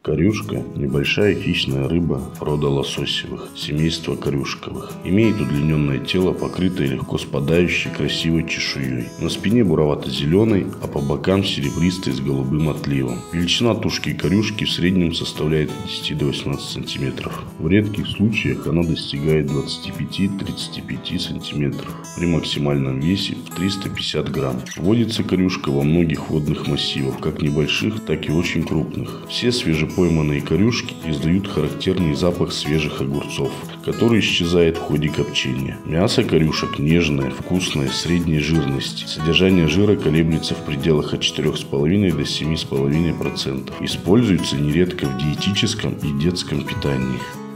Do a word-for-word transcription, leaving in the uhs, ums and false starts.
Корюшка – небольшая хищная рыба рода лососевых, семейства корюшковых. Имеет удлиненное тело, покрытое легко спадающей красивой чешуей. На спине буровато-зеленой, а по бокам серебристой с голубым отливом. Величина тушки корюшки в среднем составляет от десяти до восемнадцати сантиметров. В редких случаях она достигает двадцати пяти — тридцати пяти сантиметров. При максимальном весе в триста пятьдесят грамм. Водится корюшка во многих водных массивах, как небольших, так и очень крупных. Все свежепойманные Пойманные корюшки издают характерный запах свежих огурцов, который исчезает в ходе копчения. Мясо корюшек нежное, вкусное, средней жирности. Содержание жира колеблется в пределах от четырёх с половиной до семи с половиной процентов. Используется нередко в диетическом и детском питании.